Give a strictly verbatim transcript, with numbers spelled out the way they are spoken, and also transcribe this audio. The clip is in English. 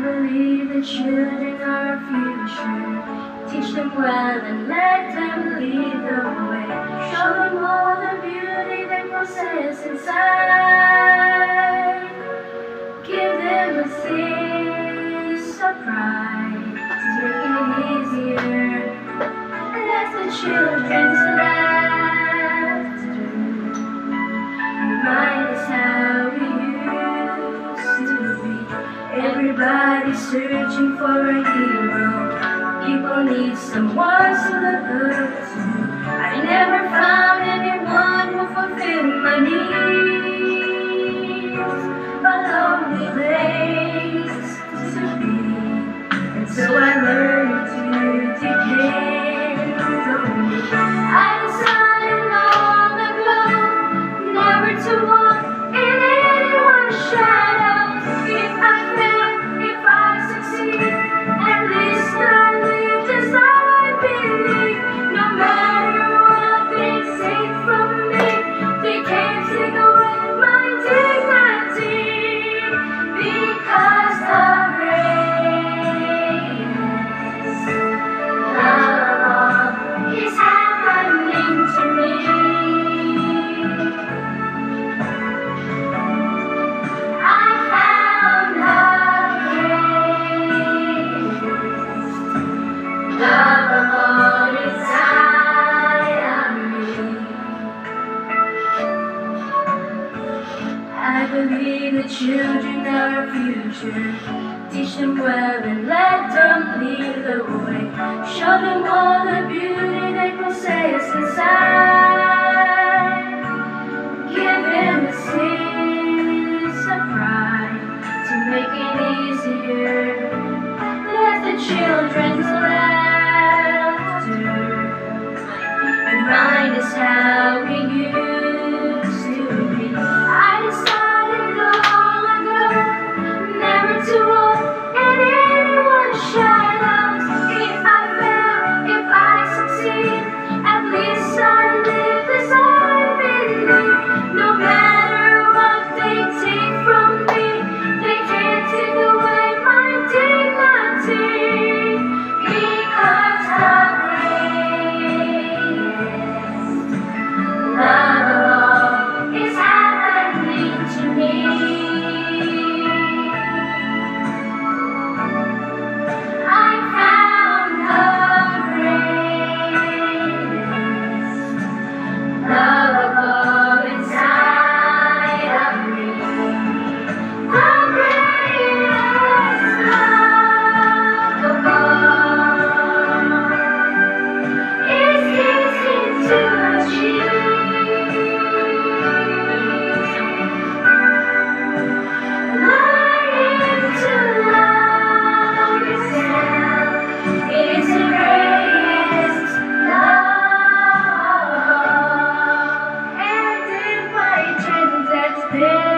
believe the children are our future. Teach them well and let them lead the way. Show them all the beauty they possess inside. Give them a sense of pride to make it easier. Let the children's laughter remind us how we used to be. Everybody's searching for a hero. People need someone to look up to. I never found anyone who fulfilled my needs. A lonely place to be, and so I learned to depend on you. I decided long ago never to walk in anyone's shadows. If I fail, if I succeed, at least I lived as I believe. No matter what they take from me, they can't take away my dignity. Because the greatest love is happening to me. I found the greatest love of all inside of me. I believe the children are our future. Teach them well and let them lead the way. Show them all the beauty they possess inside. Give them a sense of pride to make it easier. Let the children's laughter remind us how we used to be. I decided long ago never to walk in anyone's shadows. If I fail, if I succeed, at least I live as I believe. No matter what they take from me, they can't take away my dignity. Because the greatest love of all is happening to me. I found the greatest love of all inside of me. The greatest love of all is easy to achieve. Learning to love yourself is the greatest love of all. And if I dream that's there